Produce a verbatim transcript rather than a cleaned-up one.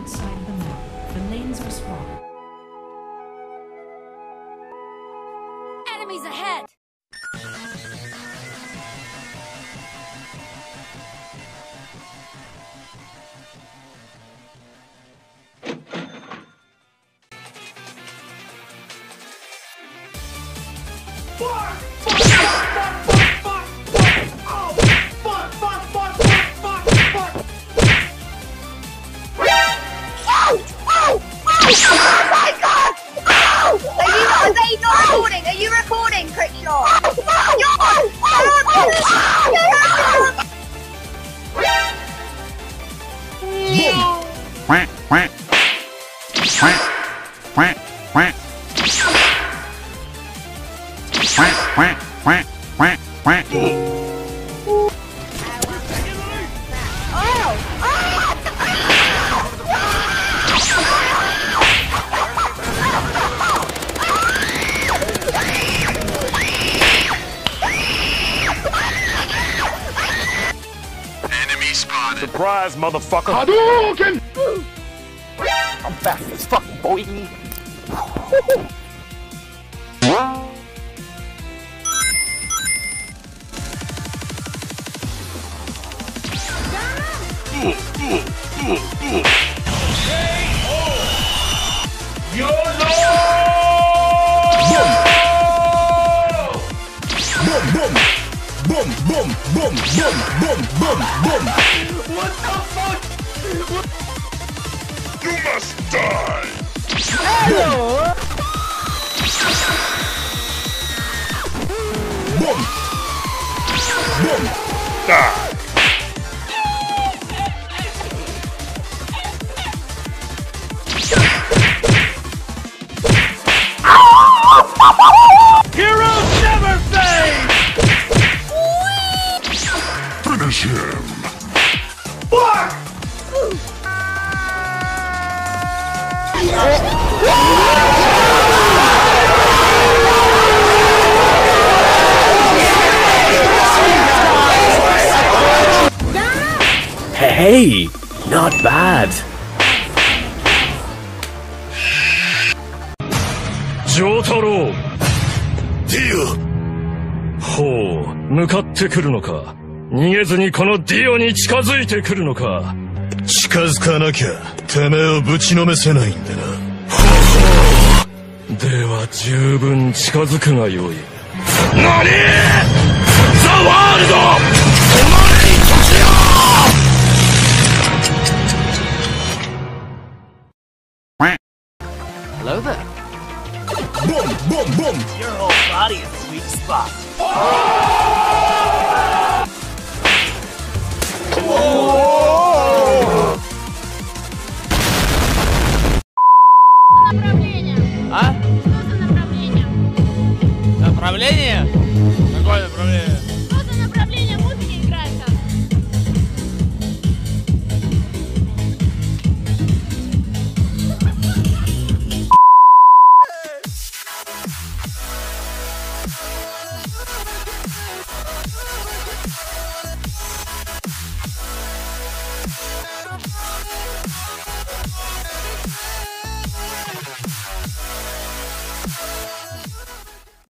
right side of the map. The lanes are swapped. Enemies ahead! Quack, quack. Quack, quack, quack. Quack, quack, quack, quack, quack. Enemy spotted. Surprise, motherfucker! Hadouken! I'm fast as fuck, boy! Boom, boom, boom, boom, boom, boom, boom. What the fuck? You must die. Hello! Boom. Boom. Die. Heroes never fade! Finish him. Fuck! Hey, not bad. 丈太郎、 ディほう、向かってくるのか。逃げずにこのディオに近づいてくるのか。 オ。近づかなきゃ、てめえをぶちのめせないんだな。 では十分近づくがよい。何？ザ・ワールド！お前に立ちよ！ Hello there. Boom, boom, boom. Your whole body is a sweet spot.